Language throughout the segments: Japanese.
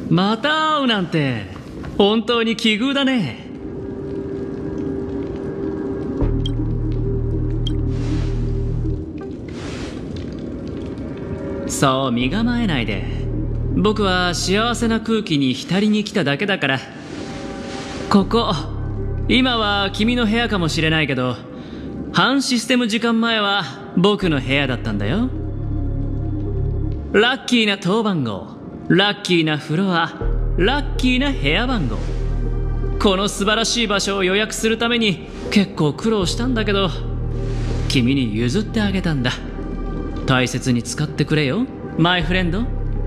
また会うなんて本当に奇遇だね。そう身構えないで。僕は幸せな空気に浸りに来ただけだから。ここ今は君の部屋かもしれないけど、半システム時間前は僕の部屋だったんだよ。ラッキーな当番号、ラッキーなフロア、ラッキーな部屋番号。この素晴らしい場所を予約するために結構苦労したんだけど、君に譲ってあげたんだ。大切に使ってくれよ、マイフレンド。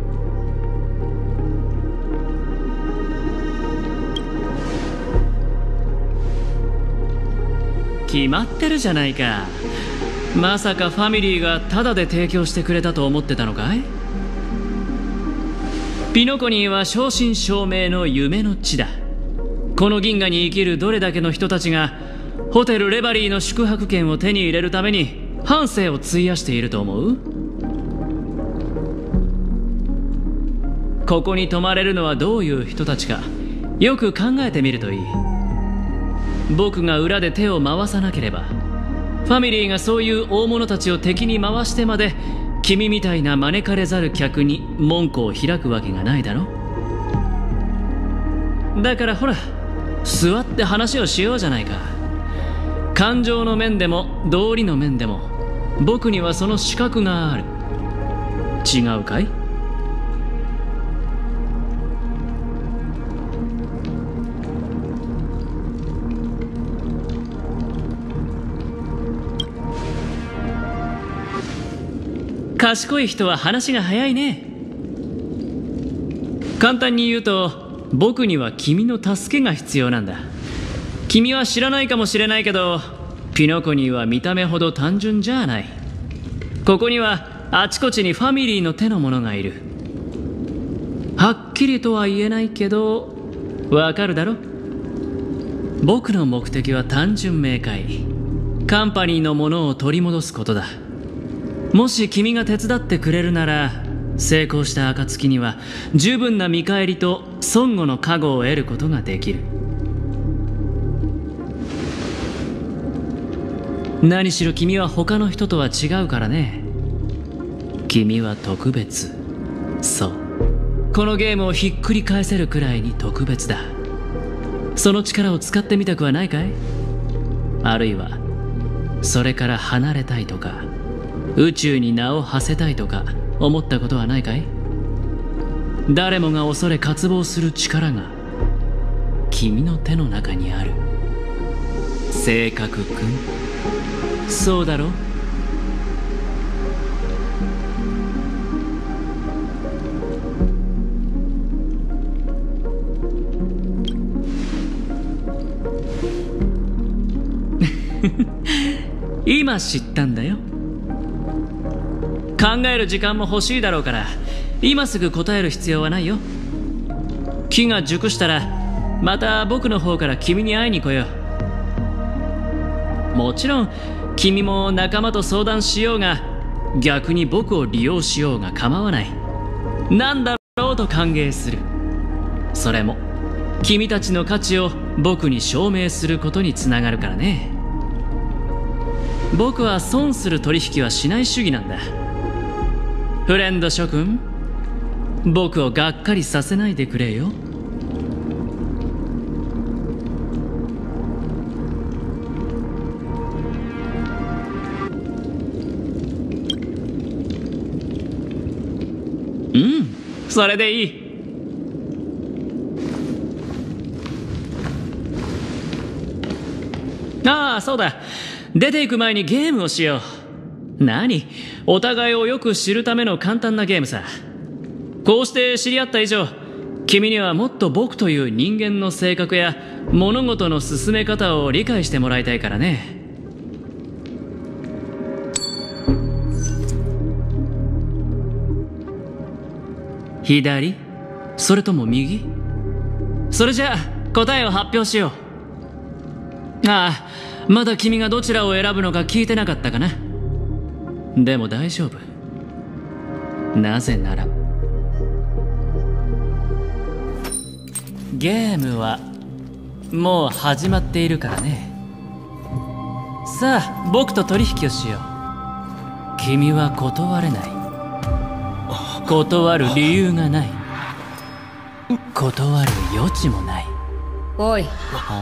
決まってるじゃないか。まさかファミリーがタダで提供してくれたと思ってたのかい？ピノコニーは正真正銘の夢の地だ。この銀河に生きるどれだけの人たちがホテルレバリーの宿泊券を手に入れるために半生を費やしていると思う？ここに泊まれるのはどういう人たちかよく考えてみるといい。僕が裏で手を回さなければ、ファミリーがそういう大物たちを敵に回してまで君みたいな招かれざる客に門戸を開くわけがないだろ。だからほら、座って話をしようじゃないか。感情の面でも道理の面でも僕にはその資格がある。違うかい？賢い人は話が早いね。簡単に言うと、僕には君の助けが必要なんだ。君は知らないかもしれないけど、ピノコニーは見た目ほど単純じゃない。ここにはあちこちにファミリーの手の者がいる。はっきりとは言えないけど、わかるだろ？僕の目的は単純明快。カンパニーのものを取り戻すことだ。もし君が手伝ってくれるなら、成功した暁には十分な見返りと孫悟の加護を得ることができる。何しろ君は他の人とは違うからね。君は特別。そう、このゲームをひっくり返せるくらいに特別だ。その力を使ってみたくはないかい？あるいはそれから離れたいとか、宇宙に名を馳せたいとか思ったことはないかい？誰もが恐れ渇望する力が君の手の中にある。性格くん、そうだろ？今知ったんだよ。考える時間も欲しいだろうから、今すぐ答える必要はないよ。機が熟したらまた僕の方から君に会いに来よう。もちろん君も仲間と相談しようが、逆に僕を利用しようが構わない。何だろうと歓迎する。それも君たちの価値を僕に証明することにつながるからね。僕は損する取引はしない主義なんだ。フレンド諸君、僕をがっかりさせないでくれよ。うん、それでいい。ああ、そうだ。出ていく前にゲームをしよう。何？お互いをよく知るための簡単なゲームさ。こうして知り合った以上、君にはもっと僕という人間の性格や物事の進め方を理解してもらいたいからね。左？それとも右？それじゃあ答えを発表しよう。ああ、まだ君がどちらを選ぶのか聞いてなかったかな。でも大丈夫。なぜならゲームはもう始まっているからね。さあ僕と取引をしよう。君は断れない。断る理由がない。断る余地もない。 おい、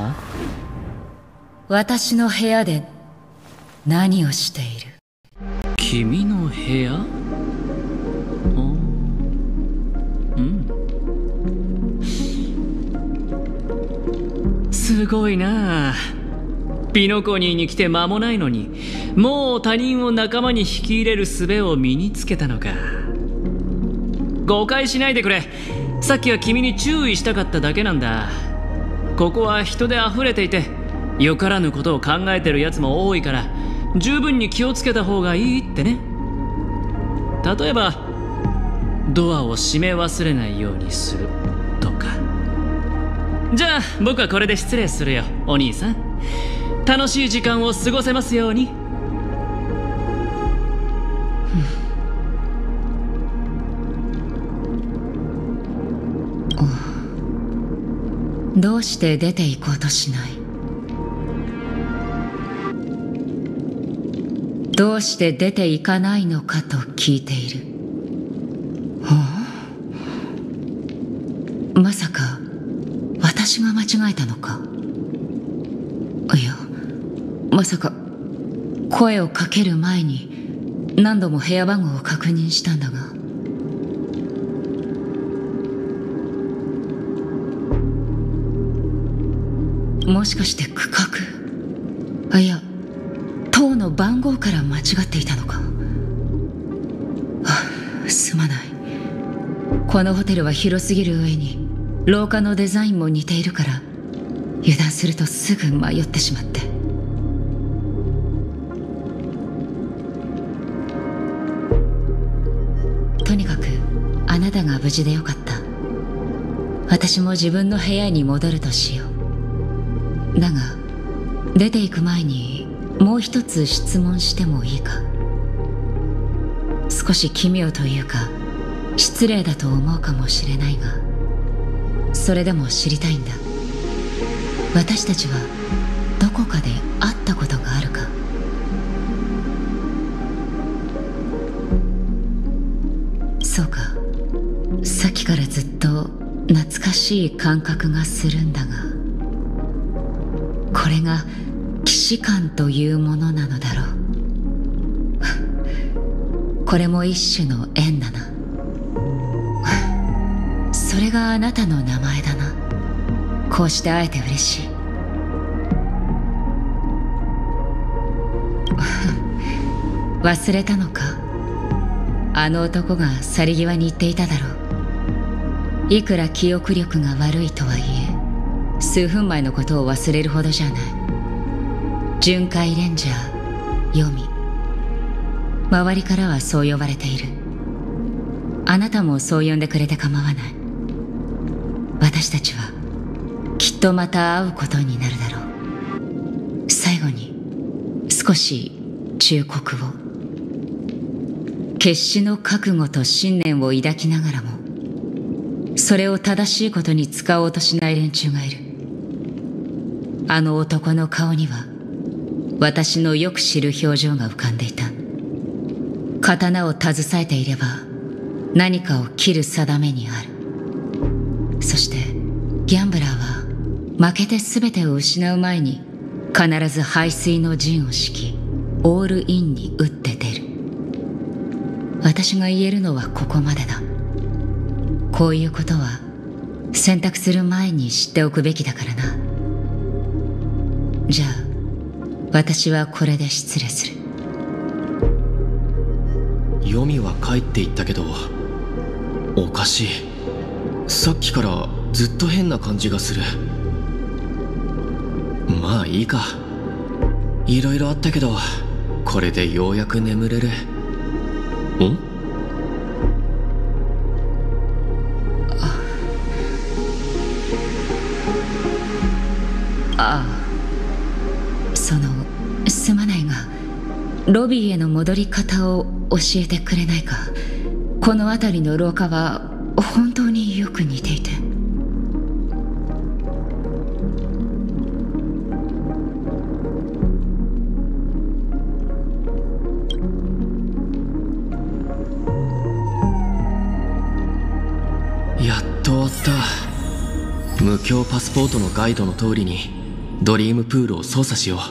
私の部屋で何をしている？ 君の部屋？すごいなあ。ピノコニーに来て間もないのにもう他人を仲間に引き入れる術を身につけたのか。誤解しないでくれ。さっきは君に注意したかっただけなんだ。ここは人で溢れていてよからぬことを考えてるやつも多いから十分に気をつけた方がいいってね。例えばドアを閉め忘れないようにするとか。じゃあ僕はこれで失礼するよお兄さん。楽しい時間を過ごせますように。 どうして出て行こうとしない？どうして出て行かないのかと聞いている。まさか私が間違えたのか？いや、まさか声をかける前に何度も部屋番号を確認したんだが。もしかして区画？いや、塔の番号から間違っていたのか。すまない。このホテルは広すぎる上に廊下のデザインも似ているから油断するとすぐ迷ってしまって。とにかくあなたが無事でよかった。私も自分の部屋に戻るとしよう。だが出て行く前にもう一つ質問してもいいか？少し奇妙というか失礼だと思うかもしれないが、それでも知りたいんだ。私たちはどこかで会ったことがあるか？そうか。さっきからずっと懐かしい感覚がするんだが、これが既視感というものなのだろう。これも一種の縁だな。それがあなたの名前だな。こうして会えて嬉しい。忘れたのか？あの男が去り際に言っていただろう。いくら記憶力が悪いとはいえ数分前のことを忘れるほどじゃない。巡回レンジャーヨミ、周りからはそう呼ばれている。あなたもそう呼んでくれて構わない。私たちはきっとまた会うことになるだろう。最後に少し忠告を。決死の覚悟と信念を抱きながらもそれを正しいことに使おうとしない連中がいる。あの男の顔には私のよく知る表情が浮かんでいた。刀を携えていれば何かを切る定めにある。そしてギャンブラーは負けて全てを失う前に必ず背水の陣を敷きオールインに打って出る。私が言えるのはここまでだ。こういうことは選択する前に知っておくべきだからな。じゃあ私はこれで失礼する。 ヨミは帰っていったけどおかしい。さっきからずっと変な感じがする。まあいいか。いろいろあったけどこれでようやく眠れる。 すまないがロビーへの戻り方を教えてくれないか。この辺りの廊下は本当によく似ていて。 やっと終わった。無境パスポートのガイドの通りにドリームプールを操作しよう。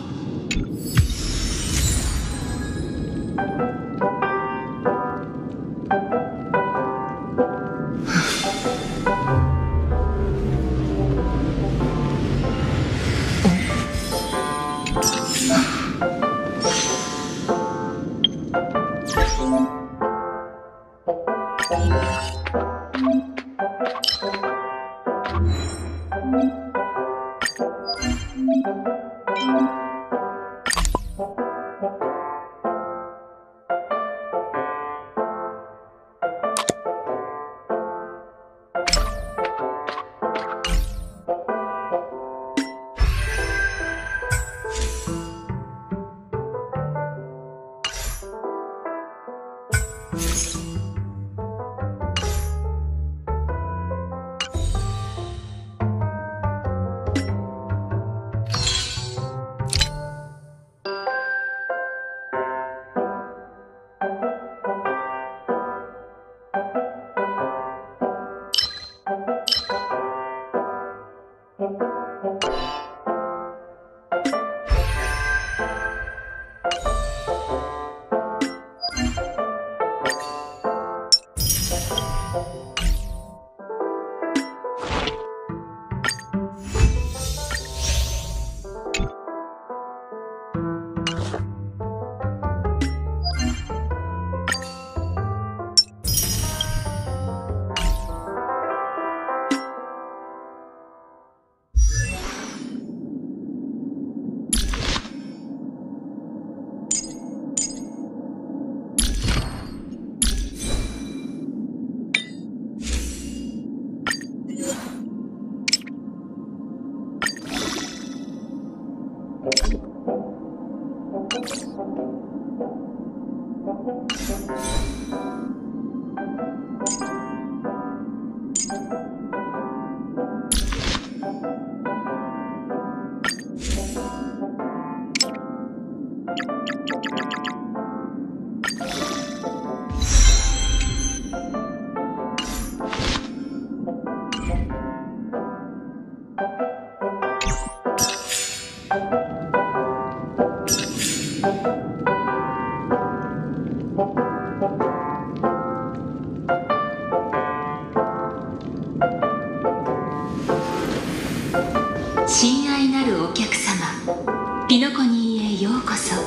親愛なるお客様、ピノコニーへようこそ。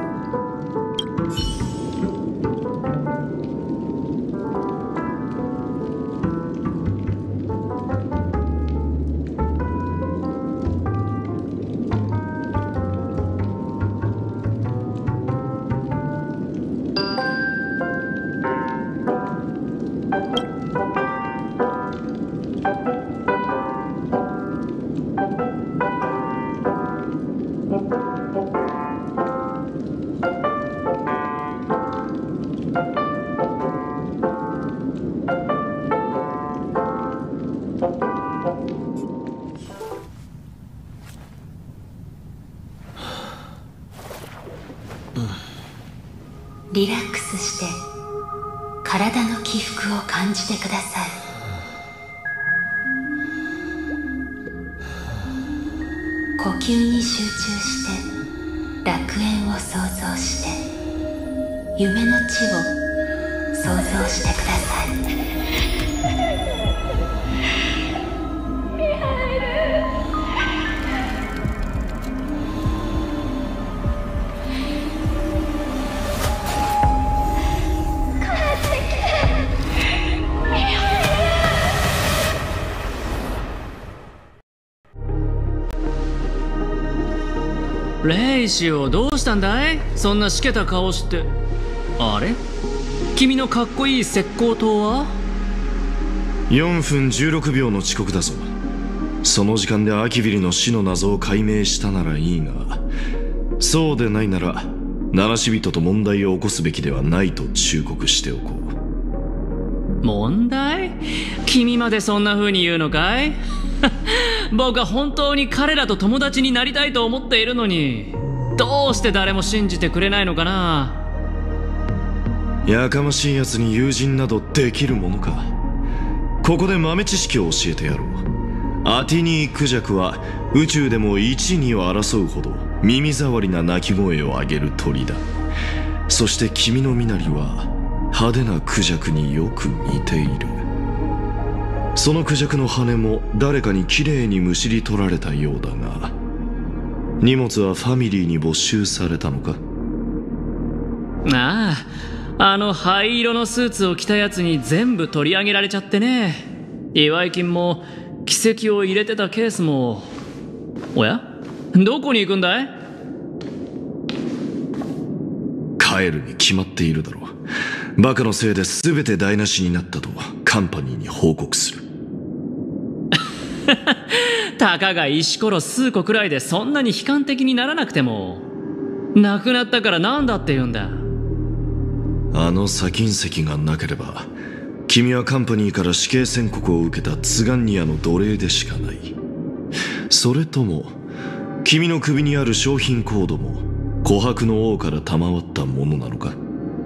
リラックスして体の起伏を感じてください。呼吸に集中して楽園を想像して、夢の地を想像してください。 レイシオ、どうしたんだい？そんなしけた顔して。あれ？君のかっこいい石膏刀は ？4分16秒の遅刻だぞ。その時間でアキビリの死の謎を解明したならいいが、そうでないならナラシ人と問題を起こすべきではないと忠告しておこう。 問題？君までそんな風に言うのかい？僕は本当に彼らと友達になりたいと思っているのに、どうして誰も信じてくれないのかな。 やかましい奴に友人などできるものか。 ここで豆知識を教えてやろう。アティニークジャクは宇宙でも一二を争うほど耳障りな鳴き声を上げる鳥だ。そして君の身なりは派手なクジャクによく似ている。そのクジャクの羽も誰かにきれいにむしり取られたようだが、荷物はファミリーに没収されたのか？ ああ、あの灰色のスーツを着たやつに全部取り上げられちゃってね。祝い金も奇跡を入れてたケースも。おや？どこに行くんだい？ 帰るに決まっているだろう。バカのせいで全て台無しになったとカンパニーに報告する。 たかが石ころ数個くらいでそんなに悲観的にならなくても。亡くなったからなんだって言うんだ。 あの砂金石がなければ君はカンパニーから死刑宣告を受けたツガンニアの奴隷でしかない。それとも君の首にある商品コードも琥珀の王から賜ったものなのか？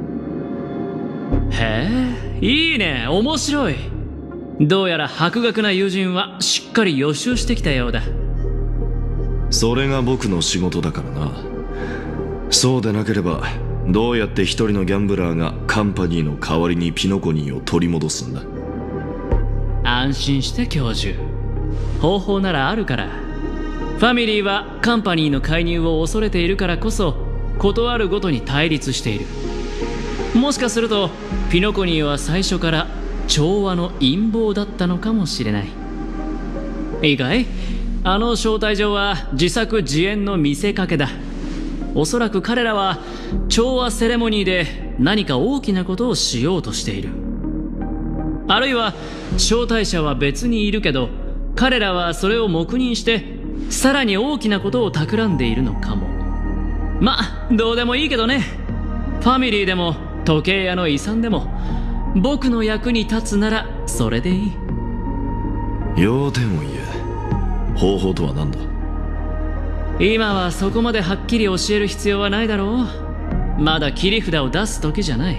へえ、いいね、面白い。どうやら博学な友人はしっかり予習してきたようだ。 それが僕の仕事だからな。そうでなければどうやって一人のギャンブラーがカンパニーの代わりにピノコニーを取り戻すんだ？ 安心して教授、方法ならあるから。ファミリーはカンパニーの介入を恐れているからこそ断るごとに対立している。もしかするとピノコニーは最初から調和の陰謀だったのかもしれない。いいかい？あの招待状は自作自演の見せかけだ。おそらく彼らは調和セレモニーで何か大きなことをしようとしている。あるいは招待者は別にいるけど彼らはそれを黙認してさらに大きなことを企んでいるのかも。ま、どうでもいいけどね。ファミリーでも時計屋の遺産でも僕の役に立つならそれでいい。 要点を言え。方法とは何だ？ 今はそこまではっきり教える必要はないだろう。まだ切り札を出す時じゃない。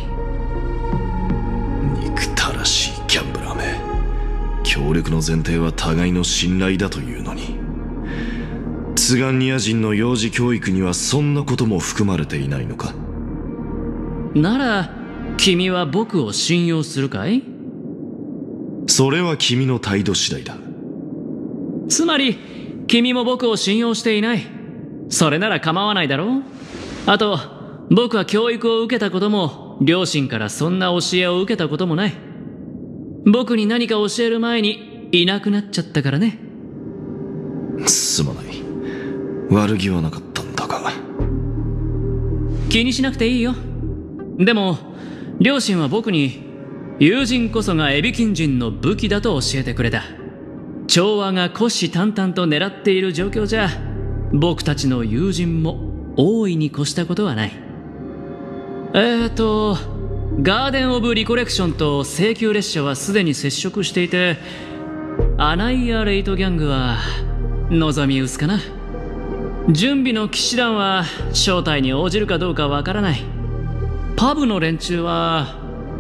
憎たらしいギャンブラーめ。協力の前提は互いの信頼だというのに。ツガンニア人の幼児教育にはそんなことも含まれていないのか？ なら君は僕を信用するかい？ それは君の態度次第だ。 つまり君も僕を信用していない。それなら構わないだろう。あと僕は教育を受けたことも両親からそんな教えを受けたこともない。僕に何か教える前にいなくなっちゃったからね。 すまない。悪気はなかったんだが。 気にしなくていいよ。でも両親は僕に友人こそがエビキン人の武器だと教えてくれた。調和が虎視眈々と狙っている状況じゃ僕たちの友人も大いに越したことはない。ガーデン・オブ・リコレクションと請求列車はすでに接触していて、アナイア・レイトギャングは望み薄かな。準備の騎士団は招待に応じるかどうかわからない。パブの連中は、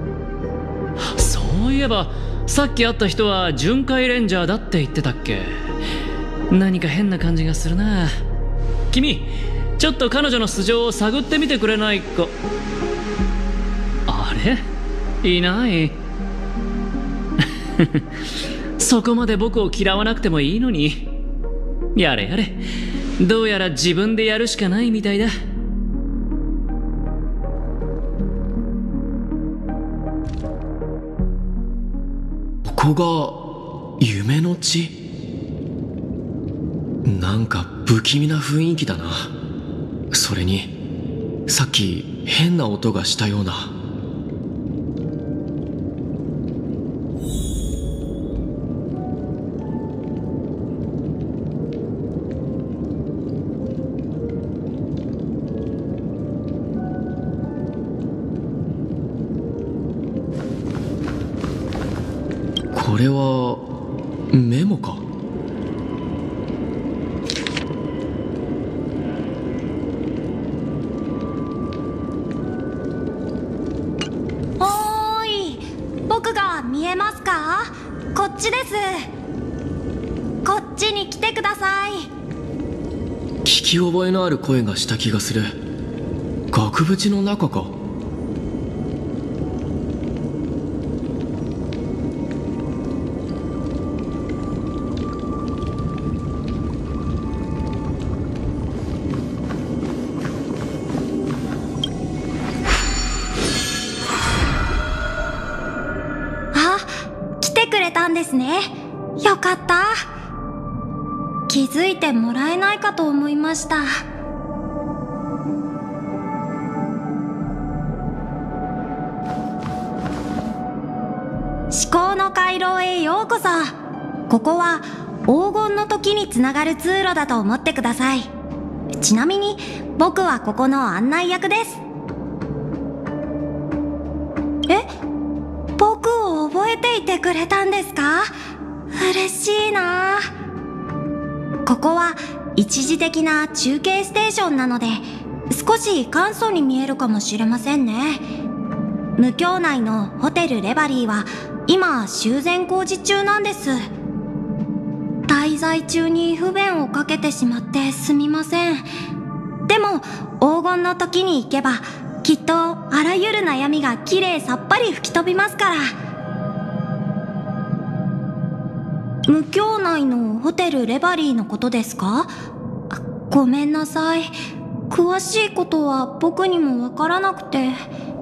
そういえばさっき会った人は巡回レンジャーだって言ってたっけ？何か変な感じがするな。君ちょっと彼女の素性を探ってみてくれないか？あれ？いないそこまで僕を嫌わなくてもいいのに。やれやれ、どうやら自分でやるしかないみたいだ。 ここが夢の地？なんか不気味な雰囲気だな。それにさっき変な音がしたような。これはメモか？ おーい、僕が見えますか？ こっちです。こっちに来てください。 聞き覚えのある声がした気がする。額縁の中か。 来てくれたんですね。よかった。気づいてもらえないかと思いました。至高の回廊へようこそ。ここは黄金の時につながる通路だと思ってください。ちなみに僕はここの案内役です。僕を覚えていてくれたんですか？嬉しいな。ここは一時的な中継ステーションなので少し簡素に見えるかもしれませんね。無境内のホテルレバリーは今修繕工事中なんです。滞在中に不便をかけてしまってすみません。でも黄金の時に行けばきっとあらゆる悩みがきれいさっぱり吹き飛びますから。無境内のホテルレバリーのことですか？ごめんなさい。詳しいことは僕にもわからなくて。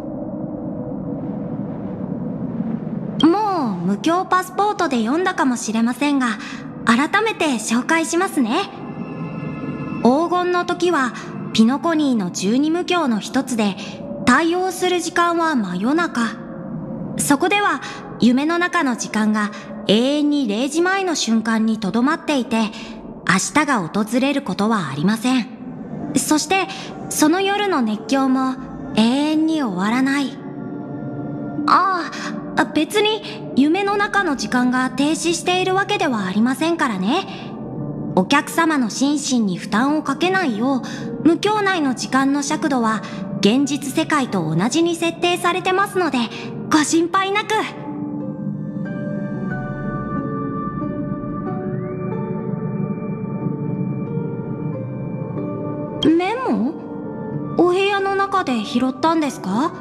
もう無境パスポートで読んだかもしれませんが、改めて紹介しますね。黄金の時はピノコニーの12無境の一つで、対応する時間は真夜中。そこでは夢の中の時間が永遠に0時前の瞬間にとどまっていて、明日が訪れることはありません。そしてその夜の熱狂も永遠に終わらない。別に夢の中の時間が停止しているわけではありませんからね。お客様の心身に負担をかけないよう、無境内の時間の尺度は現実世界と同じに設定されてますので、ご心配なく。メモ？お部屋の中で拾ったんですか？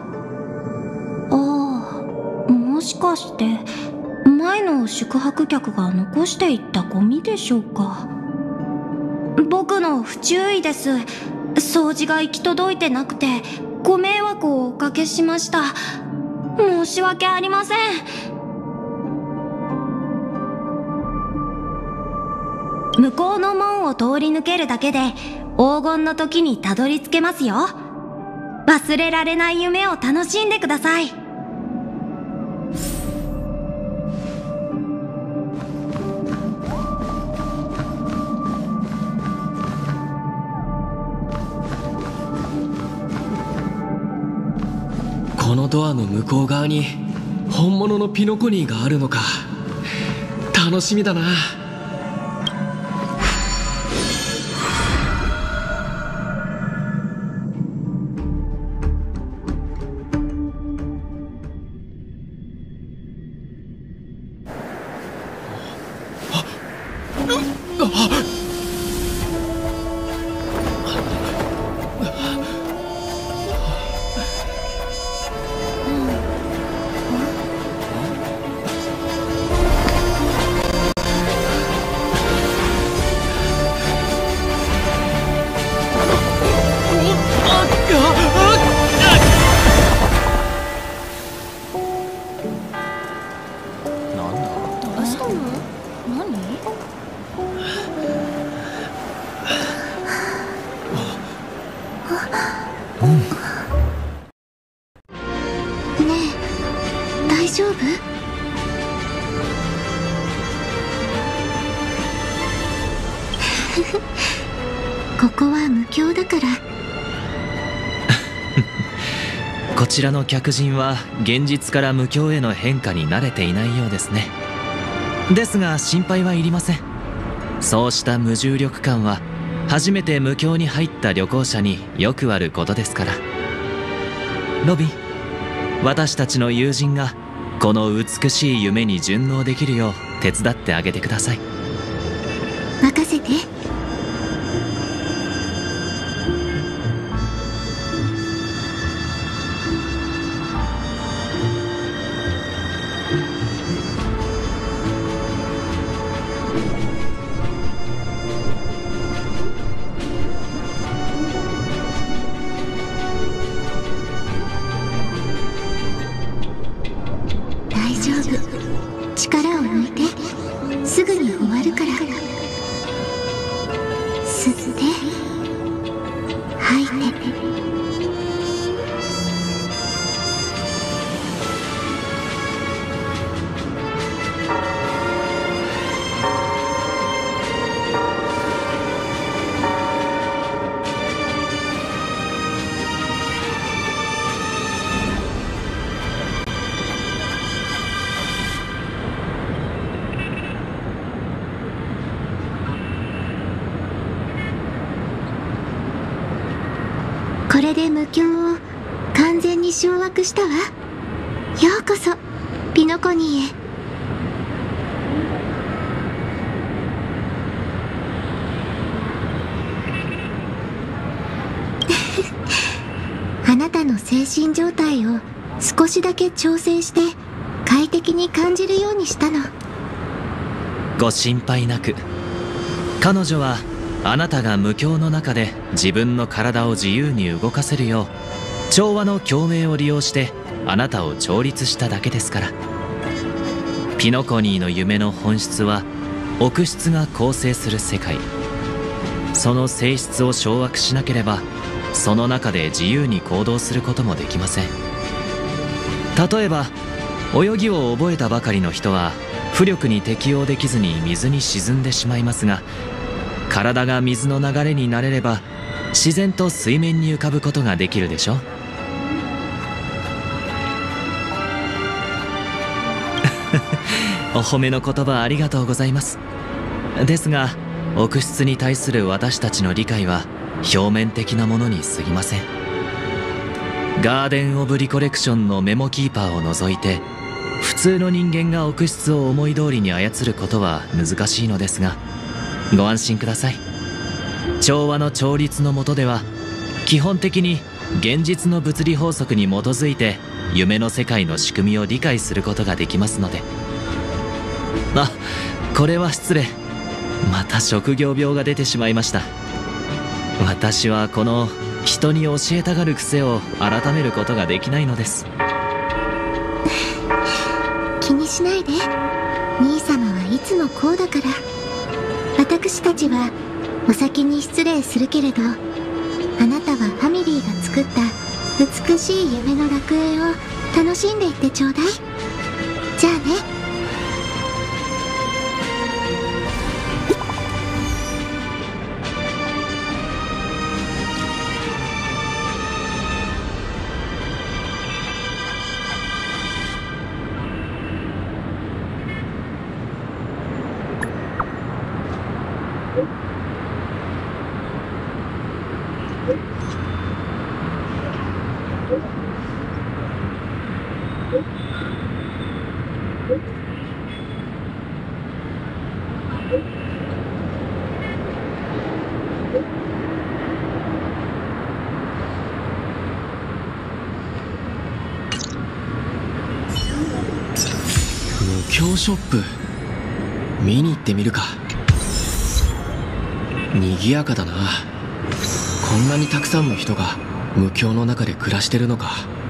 もしかして前の宿泊客が残していったゴミでしょうか。僕の不注意です。掃除が行き届いてなくてご迷惑をおかけしました。申し訳ありません。向こうの門を通り抜けるだけで黄金の時にたどり着けますよ。忘れられない夢を楽しんでください。 このドアの向こう側に本物のピノコニーがあるのか。楽しみだな。 大丈夫？ここは無境だから。 こちらの客人は現実から無境への変化に慣れていないようですね。ですが心配はいりません。そうした無重力感は初めて無境に入った旅行者によくあることですから。ロビン、私たちの友人がこの美しい夢に順応できるよう手伝ってあげてください。 任せて。力を抜いて、すぐに終わるから。吸って吐いて。これで無境を完全に掌握したわ。ようこそピノコニーへ。あなたの精神状態を少しだけ調整して快適に感じるようにしたの。 ご心配なく。彼女はあなたが無境の中で自分の体を自由に動かせるよう調和の共鳴を利用してあなたを調律しただけですから。ピノコニーの夢の本質は臆質が構成する世界。その性質を掌握しなければその中で自由に行動することもできません。例えば泳ぎを覚えたばかりの人は浮力に適応できずに水に沈んでしまいますが、体が水の流れに慣れれば自然と水面に浮かぶことができるでしょ。お褒めの言葉ありがとうございます。ですが臆質に対する私たちの理解は表面的なものに過ぎません。ガーデン・オブ・リコレクションのメモキーパーを除いて普通の人間が臆質を思い通りに操ることは難しいのですが、ご安心ください。調和の調律の下では基本的に現実の物理法則に基づいて夢の世界の仕組みを理解することができますので。あ、これは失礼。また職業病が出てしまいました。私はこの人に教えたがる癖を改めることができないのです。 気にしないで。兄様はいつもこうだから。私たちはお先に失礼するけれど、あなたはファミリーが作った美しい夢の楽園を楽しんでいってちょうだい。じゃあね。 無境ショップ見に行ってみるか。賑やかだな。こんなにたくさんの人が無境の中で暮らしてるのか。